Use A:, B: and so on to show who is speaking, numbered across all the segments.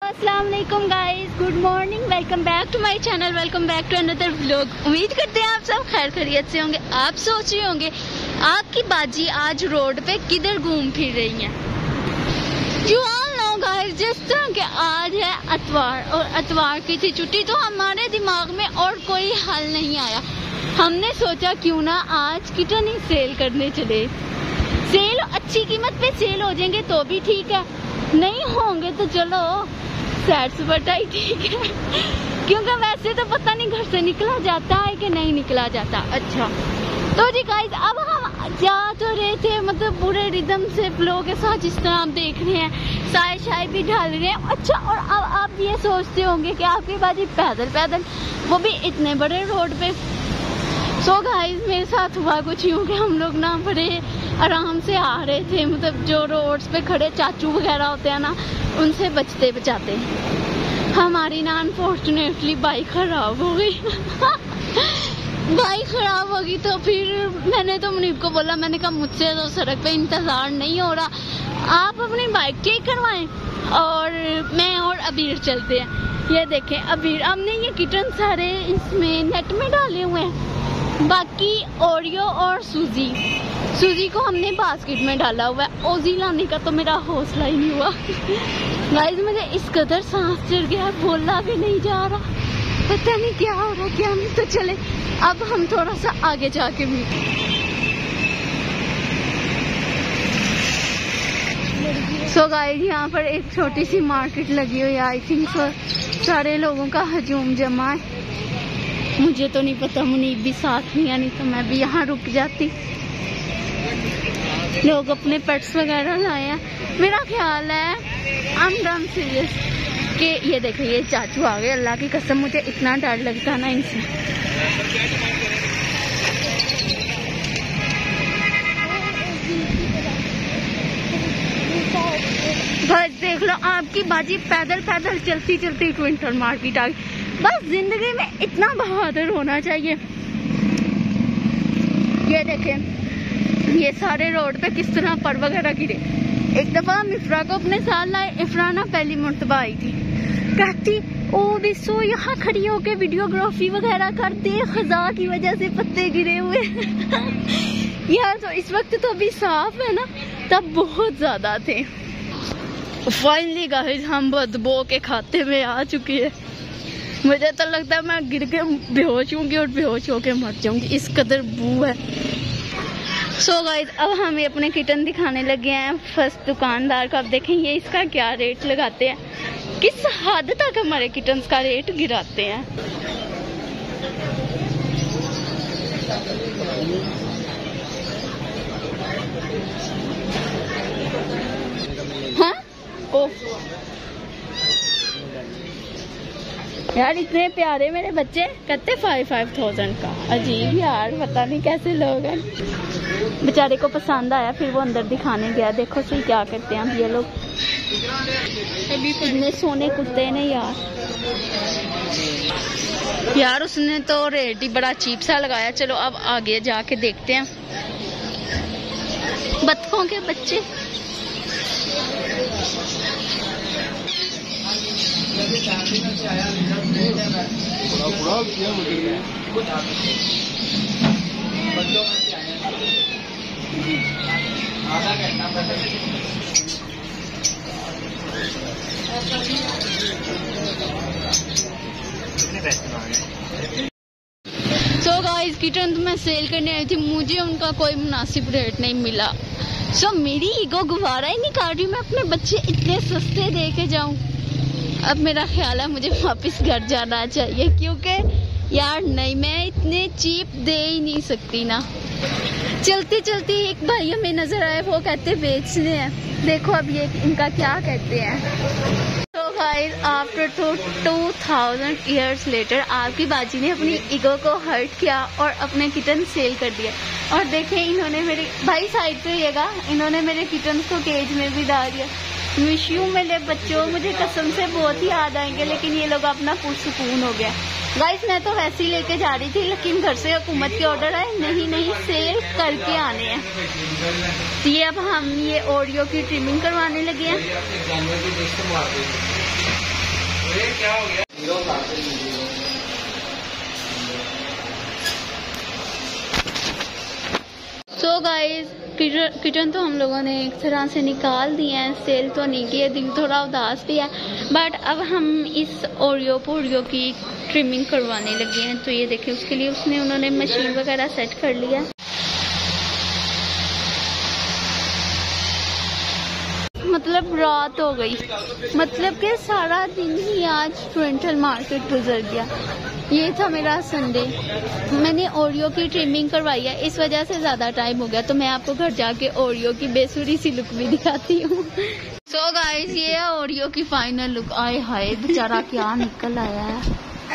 A: अस्सलाम वालेकुम guys, good morning, welcome back to my channel, welcome back to another vlog. उम्मीद करते हैं आप सब खैर खैरियत से होंगे। आप सोच रहे होंगे आपकी बाजी आज रोड पे किधर घूम फिर रही हैं। यू ऑल नो गाइस, जिस तरह के आज है अतवार और अतवार की थी छुट्टी, तो हमारे दिमाग में और कोई हल नहीं आया। हमने सोचा क्यों ना आज किटन ही सेल करने चले। सेल अच्छी कीमत पे सेल हो जाएंगे तो भी ठीक है, नहीं होंगे तो चलो सैर सुबह ही ठीक है, क्योंकि वैसे तो पता नहीं घर से निकला जाता है कि नहीं निकला जाता। अच्छा तो जी गाइस, अब हम जा तो रहे थे मतलब पूरे रिदम से फ्लो के साथ, जिस तरह आप देख रहे हैं साय शाय भी ढाल रहे हैं। अच्छा, और अब आप ये सोचते होंगे कि आपकी बाजी पैदल पैदल, वो भी इतने बड़े रोड पे। सो गाइस, मेरे साथ हुआ कुछ यूँ कि हम लोग ना बड़े आराम से आ रहे थे, मतलब जो रोड्स पे खड़े चाचू वगैरह होते हैं ना, उनसे बचते बचाते हमारी ना अनफॉर्चुनेटली बाइक खराब हो गई। बाइक खराब होगी तो फिर मैंने तो मुनीब को बोला, मैंने कहा मुझसे तो सड़क पे इंतजार नहीं हो रहा, आप अपनी बाइक ठीक करवाएं और मैं और अबीर चलते हैं। ये देखें अबीर, हमने ये किटन सारे इसमें नेट में डाले हुए हैं। बाकी ओरियो और सूजी को हमने बास्केट में डाला हुआ है। ओजी लाने का तो मेरा हौसला ही नहीं हुआ। गाइस, मुझे इस कदर सांस चढ़ गया, बोलना भी नहीं जा रहा, पता नहीं क्या हो रहा क्या नहीं। तो चले अब हम थोड़ा सा आगे जाके मिलते। सो गाइस, यहाँ पर एक छोटी सी मार्केट लगी हुई है। आई थिंक सारे लोगों का हजूम जमा है। मुझे तो नहीं पता, मुनीब भी साथ में, यानी तो मैं भी यहाँ रुक जाती। लोग अपने पेट्स वगैरह लाए हैं। मेरा ख्याल है आई एम डन सीरियस कि ये देखो ये चाचू आ गए। अल्लाह की कसम मुझे इतना डर लगता ना इनसे। बस देख लो, आपकी बाजी पैदल पैदल चलती चलती ट्विंटर मार्केट आ गई। बस जिंदगी में इतना बहादुर होना चाहिए। ये देखें ये सारे रोड पे किस तरह पर वगैरह गिरे। एक दफा हम इफ्रा को अपने साथ लाए। इफ्रा ना पहली मरतबा आई थी, कहती ओ बिस्सो यहाँ खड़ी होके वीडियोग्राफी वगैरह करते, खजा की वजह से पत्ते गिरे हुए। यार तो इस वक्त तो अभी साफ है ना, तब बहुत ज्यादा थे। फाइनली गाइस, हम बदबू के खाते में आ चुके हैं। मुझे तो लगता है मैं गिर के बेहोश होंगी और बेहोश होके मर जाऊंगी, इस कदर बू है। सो गाइस, अब हमें अपने किटन दिखाने लगे हैं फर्स्ट दुकानदार को। अब देखें ये इसका क्या रेट लगाते हैं, किस हद तक हमारे किटन्स का रेट गिराते हैं। हाँ ओ यार, इतने प्यारे मेरे बच्चे, कहते 5,000 का। अजीब यार, पता नहीं कैसे लोग हैं। बेचारे को पसंद आया, फिर वो अंदर दिखाने गया। देखो सही क्या करते हैं ये लोग, इतने सोने कुत्ते ने यार उसने तो रेट ही बड़ा चीप सा लगाया। चलो अब आगे जाके देखते हैं। बत्तखों के बच्चे, सो गाइस, किटन तो मैं सेल करने आई थी, मुझे उनका कोई मुनासिब रेट नहीं मिला। सो मेरी ईगो गुवारा ही नहीं कर रही मैं अपने बच्चे इतने सस्ते दे के जाऊं। अब मेरा ख्याल है मुझे वापस घर जाना चाहिए, क्योंकि यार नहीं, मैं इतने चीप दे ही नहीं सकती ना। चलते चलते एक भाई हमें नजर आए, वो कहते बेचने हैं। देखो अब ये इनका क्या कहते हैं। तो गाइस, आफ्टर 2000 ईयर्स लेटर आपकी बाजी ने अपनी ईगो को हर्ट किया और अपने किटन सेल कर दिया। और देखें इन्होंने मेरे भाई साइड पे रहेगा, इन्होंने मेरे किटन को केज में भी डाल दिया। मिस यू मेरे बच्चों, मुझे कसम से बहुत ही याद आएंगे, लेकिन ये लोग अपना पुरसुकून हो गया। गाइस, मैं तो वैसे ही लेके जा रही थी, लेकिन घर से हुकूमत के ऑर्डर आए, नहीं सेल करके आने हैं। तो ये अब हम ये ओरियो की ट्रिमिंग करवाने लगे हैं। सो गाइस किचन तो हम लोगों ने एक तरह से निकाल दिया है, सेल तो नहीं किया, दिल थोड़ा उदास भी है। बट अब हम इस ओरियो की ट्रिमिंग करवाने लगे हैं। तो ये देखिए, उसके लिए उन्होंने मशीन वगैरह सेट कर लिया। मतलब रात हो गई, मतलब कि सारा दिन ही आज ट्विंटल मार्केट गुजर गया। ये था मेरा संडे। मैंने ओरियो की ट्रिमिंग करवाई है, इस वजह से ज़्यादा टाइम हो गया। तो मैं आपको घर जाके ओरियो की बेसुरी सी लुक भी दिखाती हूँ। सो गाइस, ये है ओरियो की फाइनल लुक। आए हाय, बेचारा क्या निकल आया है।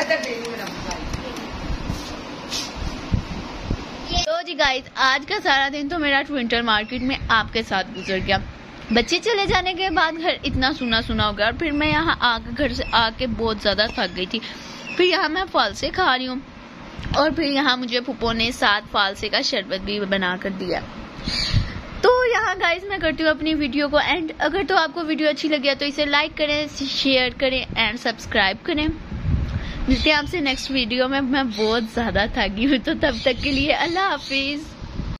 A: तो जी गाइस, आज का सारा दिन तो मेरा ट्विंटल मार्केट में आपके साथ गुजर गया। बच्चे चले जाने के बाद घर इतना सुना सुना हो गया, और फिर मैं यहाँ आके घर से आके बहुत ज़्यादा थक गई थी। फिर यहाँ मैं फालसे खा रही हूँ, और फिर यहाँ मुझे फूफो ने 7 फालसे का शरबत भी बना कर दिया। तो यहाँ गाइस मैं करती हूँ अपनी वीडियो को एंड। अगर तो आपको वीडियो अच्छी लगी तो इसे लाइक करें, शेयर करें एंड सब्सक्राइब करें। मिलते हैं आपसे नेक्स्ट वीडियो में। मैं बहुत ज़्यादा थकी हूँ, तो तब तक के लिए अल्लाह हाफिज़।